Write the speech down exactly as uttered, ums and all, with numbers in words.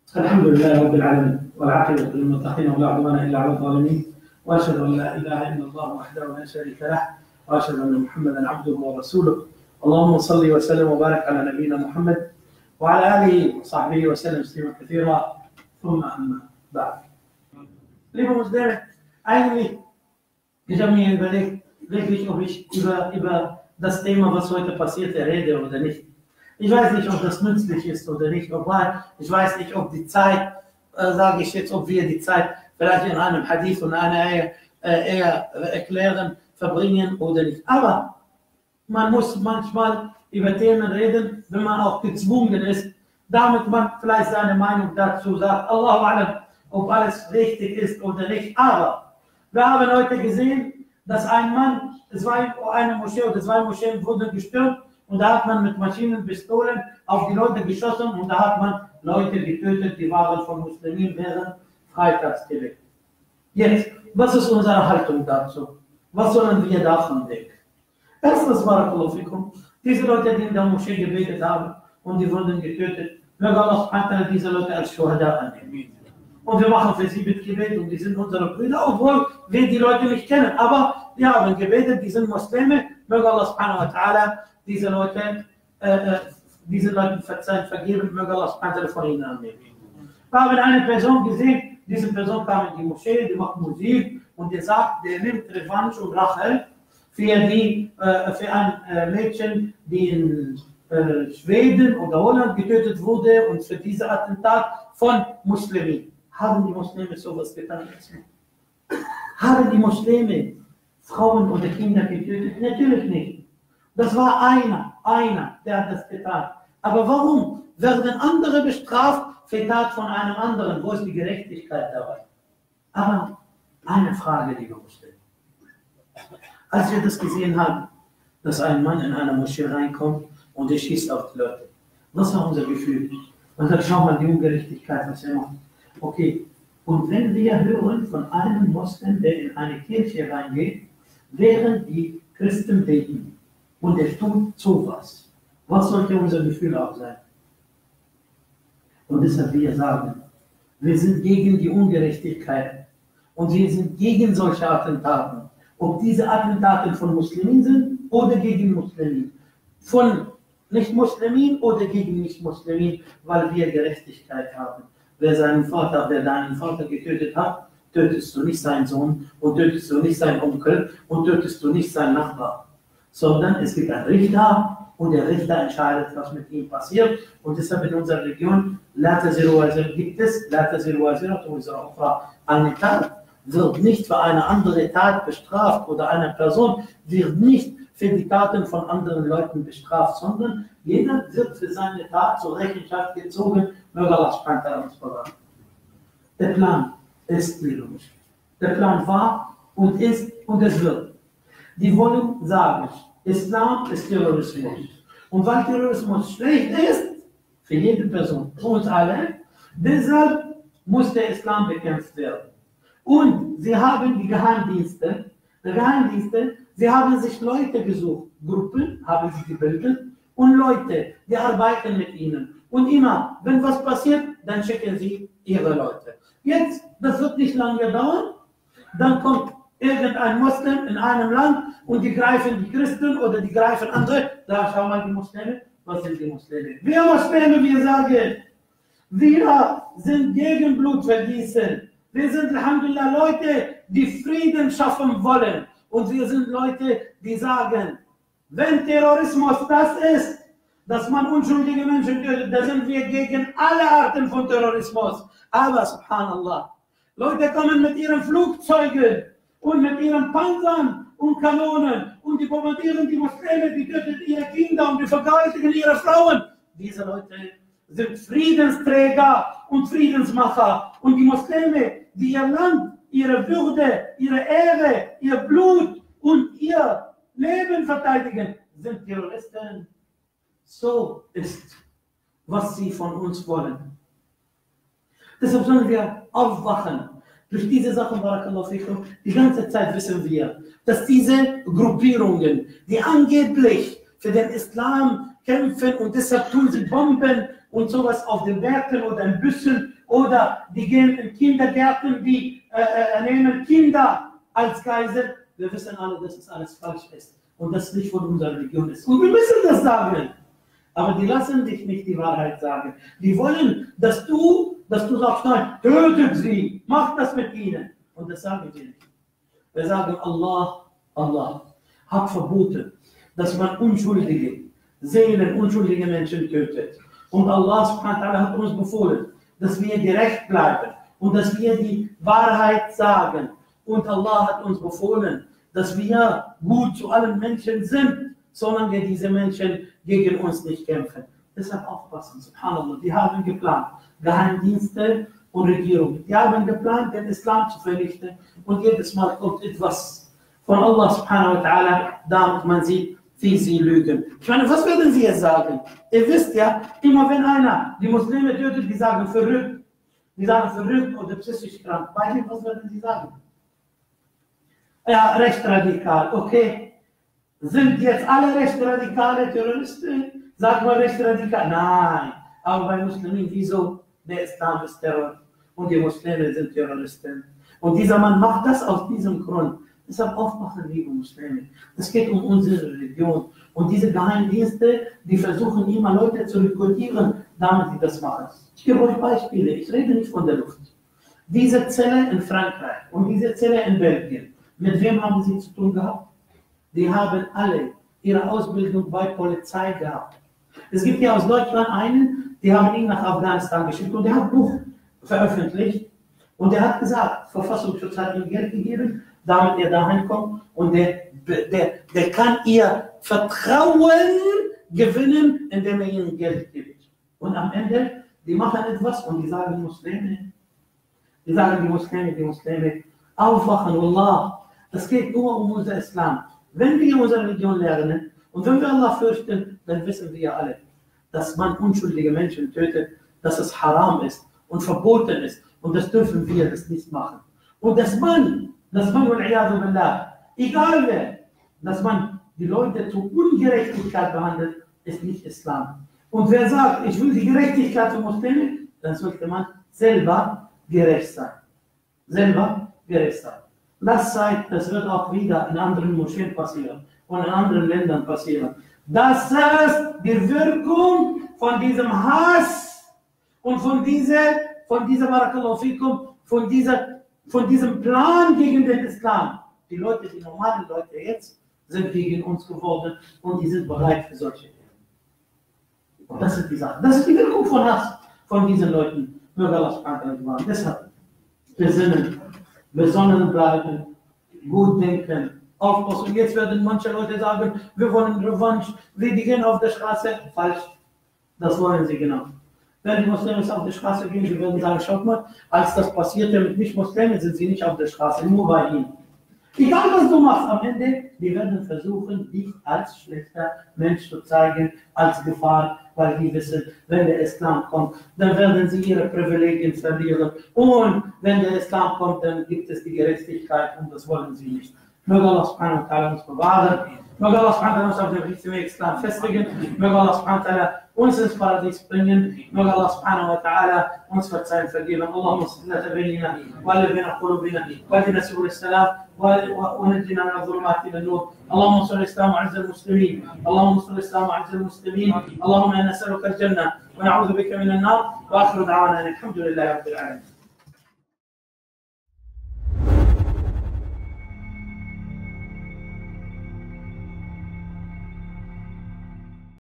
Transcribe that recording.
الحمد لله رب العالمين والعاقبة للمتقين ولا عدوان إلا على الظالمين وأشهد أن لا إله إلا الله وحده لا شريك له وأشهد أن محمدا عبده ورسوله. اللهم صل وسلم وبارك على نبينا محمد وعلى آله وصحبه وسلم تسليما كثيرا. ثم أما بعد. Liebe Muslime, eigentlich, ich habe mir überlegt, wirklich, ob ich über, über das Thema, was heute passiert, rede oder nicht. Ich weiß nicht, ob das nützlich ist oder nicht. Obwohl, ich weiß nicht, ob die Zeit, äh, sage ich jetzt, ob wir die Zeit vielleicht in einem Hadith und einer Ehe äh, eher erklären, verbringen oder nicht. Aber man muss manchmal über Themen reden, wenn man auch gezwungen ist, damit man vielleicht seine Meinung dazu sagt. Allahu A'lam, ob alles richtig ist oder nicht. Aber wir haben heute gesehen, dass ein Mann, es war eine Moschee oder zwei Moscheen wurden gestürmt und da hat man mit Maschinenpistolen auf die Leute geschossen und da hat man Leute getötet, die waren von Muslimen während Freitagsgebet. Jetzt, was ist unsere Haltung dazu? Was sollen wir davon denken? Erstens, Barakallahu fikum, diese Leute, die in der Moschee gebetet haben und die wurden getötet, möge Allah diese Leute als Shuhada annehmen. Und wir machen für sie Gebet und die sind unsere Brüder, obwohl wir die Leute nicht kennen. Aber wir haben gebetet, die sind Muslime, möge Allah subhanahu wa ta'ala diese Leute, äh, diese Leute verzeihen, vergeben, möge Allah subhanahu wa ta'ala von ihnen annehmen. Wir haben eine Person gesehen, diese Person kam in die Moschee, die macht Musik und der sagt, der nimmt Revanche und Rache für, die, äh, für ein äh, Mädchen, die in äh, Schweden oder Holland getötet wurde und für dieses Attentat von Muslimen. Haben die Muslime sowas getan? Haben die Muslime Frauen oder Kinder getötet? Natürlich nicht. Das war einer, einer, der hat das getan. Aber warum werden andere bestraft für Tat von einem anderen? Wo ist die Gerechtigkeit dabei? Aber eine Frage, liebe Muslime. Als wir das gesehen haben, dass ein Mann in eine Moschee reinkommt und er schießt auf die Leute, was war unser Gefühl? Und dann schau mal die Ungerechtigkeit, was er macht. Okay, und wenn wir hören von einem Moslem, der in eine Kirche reingeht, während die Christen beten, und er tut sowas, was sollte unser Gefühl auch sein? Und deshalb wir sagen, wir sind gegen die Ungerechtigkeit und wir sind gegen solche Attentaten. Ob diese Attentate von Muslimen sind oder gegen Muslimen. Von Nicht-Muslimen oder gegen Nicht-Muslimen, weil wir Gerechtigkeit haben. Wer seinen Vater, wer deinen Vater getötet hat, tötest du nicht seinen Sohn und tötest du nicht seinen Onkel und tötest du nicht seinen Nachbar. Sondern es gibt einen Richter und der Richter entscheidet, was mit ihm passiert. Und deshalb in unserer Region gibt es eine Tat, wird nicht für eine andere Tat bestraft oder eine Person wird nicht für die Taten von anderen Leuten bestraft, sondern jeder wird für seine Tat zur Rechenschaft gezogen. Möge Allah subhanahu wa ta'ala uns bewahren. Der Plan ist, liebe Muslime. Der Plan war und ist und es wird. Die wollen sagen, Islam ist Terrorismus. Und weil Terrorismus schlecht ist, für jede Person, für uns alle, deshalb muss der Islam bekämpft werden. Und sie haben die Geheimdienste, die Geheimdienste, sie haben sich Leute gesucht, Gruppen haben sie gebildet und Leute, die arbeiten mit ihnen. Und immer, wenn was passiert, dann schicken sie ihre Leute. Jetzt, das wird nicht lange dauern, dann kommt irgendein Muslim in einem Land und die greifen die Christen oder die greifen andere. Da schau mal die Muslime, was sind die Muslime? Wir Muslime, wir sagen, wir sind gegen Blutvergießen. Wir sind, Alhamdulillah, Leute, die Frieden schaffen wollen. Und wir sind Leute, die sagen, wenn Terrorismus das ist, dass man unschuldige Menschen tötet, da sind wir gegen alle Arten von Terrorismus. Aber, subhanallah, Leute kommen mit ihren Flugzeugen und mit ihren Panzern und Kanonen und die bombardieren die Muslime, die töten ihre Kinder und die vergewaltigen ihre Frauen. Diese Leute sind Friedensträger und Friedensmacher. Und die Muslime, die ihr Land, ihre Würde, ihre Ehre, ihr Blut und ihr Leben verteidigen, sind Terroristen. So ist, was sie von uns wollen. Deshalb sollen wir aufwachen. Durch diese Sachen, Barakallahu fikum, die ganze Zeit wissen wir, dass diese Gruppierungen, die angeblich für den Islam kämpfen und deshalb tun sie Bomben und sowas auf den Märkten oder in Bussen oder die gehen in Kindergärten, die äh, nehmen Kinder als Geisel. Wir wissen alle, dass es alles falsch ist und das nicht von unserer Religion ist. Und wir müssen das sagen. Aber die lassen dich nicht die Wahrheit sagen. Die wollen, dass du, dass du sagst, nein, tötet sie, mach das mit ihnen. Und das sagen wir nicht. Wir sagen, Allah, Allah hat verboten, dass man unschuldige Seelen, unschuldige Menschen tötet. Und Allah subhanahu wa ta'ala hat uns befohlen, dass wir gerecht bleiben und dass wir die Wahrheit sagen. Und Allah hat uns befohlen, dass wir gut zu allen Menschen sind, solange diese Menschen gegen uns nicht kämpfen. Deshalb aufpassen, subhanallah. Die haben geplant, Geheimdienste und Regierung. Die haben geplant, den Islam zu vernichten. Und jedes Mal kommt etwas von Allah subhanahu wa ta'ala, damit man sieht, wie sie lügen. Ich meine, was würden Sie jetzt sagen? Ihr wisst ja, immer wenn einer die Muslime tötet, die sagen verrückt. Die sagen verrückt oder psychisch krank. Bei dem, was würden Sie sagen? Ja, rechtsradikal, okay. Sind jetzt alle rechtsradikale Terroristen? Sag mal rechtsradikal. Nein. Aber bei Muslimen, wieso? Der Islam ist Terror. Und die Muslime sind Terroristen. Und dieser Mann macht das aus diesem Grund. Deshalb aufpassen, liebe Muslime. Es geht um unsere Religion. Und diese Geheimdienste, die versuchen immer Leute zu rekrutieren, damit sie das machen. Ich gebe euch Beispiele. Ich rede nicht von der Luft. Diese Zelle in Frankreich und diese Zelle in Belgien. Mit wem haben sie zu tun gehabt? Die haben alle ihre Ausbildung bei Polizei gehabt. Es gibt ja aus Deutschland einen, die haben ihn nach Afghanistan geschickt und der hat ein Buch veröffentlicht und der hat gesagt, Verfassungsschutz hat ihm Geld gegeben, damit er dahin kommt und der, der, der kann ihr Vertrauen gewinnen, indem er ihnen Geld gibt. Und am Ende, die machen etwas und die sagen Muslime, die sagen die Muslime, die Muslime, aufwachen, Wallah, es geht nur um unser Islam. Wenn wir unsere Religion lernen und wenn wir Allah fürchten, dann wissen wir alle, dass man unschuldige Menschen tötet, dass es haram ist und verboten ist und das dürfen wir das nicht machen. Und dass man, dass man, egal wer, dass man die Leute zu Ungerechtigkeit behandelt, ist nicht Islam. Und wer sagt, ich will die Gerechtigkeit für Muslime, dann sollte man selber gerecht sein. Selber gerecht sein. Das zeigt, das wird auch wieder in anderen Moscheen passieren und in anderen Ländern passieren. Das ist die Wirkung von diesem Hass und von dieser, von dieser Barakallahu fikum, von dieser, von diesem Plan gegen den Islam. Die Leute, die normalen Leute jetzt, sind gegen uns geworden und die sind bereit für solche Dinge. Und das ist die Sache. Das ist die Wirkung von Hass von diesen Leuten. Möge Allah subhanahu wa ta'ala. Deshalb besinnen, besonnen bleiben, gut denken, aufpassen. Und jetzt werden manche Leute sagen, wir wollen Revanche, wir gehen auf der Straße. Falsch. Das wollen sie genau. Wenn die Muslime auf der Straße gehen, sie werden sagen, schaut mal, als das passierte mit Nicht-Muslimen, sind sie nicht auf der Straße, nur bei ihnen. Egal was du machst am Ende, die werden versuchen, dich als schlechter Mensch zu zeigen, als Gefahr, weil die wissen, wenn der Islam kommt, dann werden sie ihre Privilegien verlieren. Und wenn der Islam kommt, dann gibt es die Gerechtigkeit und das wollen sie nicht. Möge Allah subhanahu wa ta'ala uns bewahren. Möge Allah subhanahu wa ta'ala uns auf dem richtigen Weg Islam festigen. Möge Allah subhanahu wa ta'ala uns ins Paradies bringen. Möge Allah subhanahu wa ta'ala uns verzeihen, vergeben. Allahumma salli ala bainina wa ala baina qulubina wa ahdina subul salam ونجنا من الظلمات الى النور. اللهم انصر الاسلام وعز المسلمين. اللهم انصر الاسلام وعز المسلمين. اللهم انا نسالك الجنه ونعوذ بك من النار. واخر دعوانا الحمد لله رب العالمين.